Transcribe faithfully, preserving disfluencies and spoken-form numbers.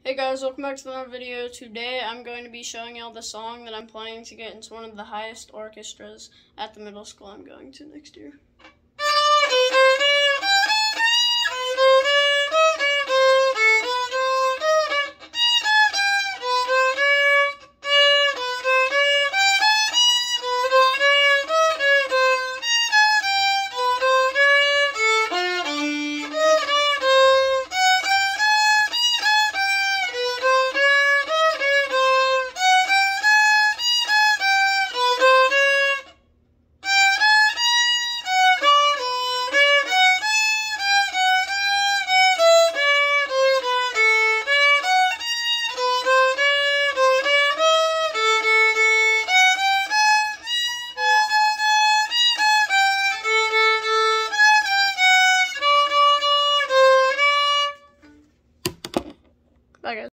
Hey guys, welcome back to another video. Today I'm going to be showing y'all the song that I'm playing to get into one of the highest orchestras at the middle school I'm going to next year. Bye guys.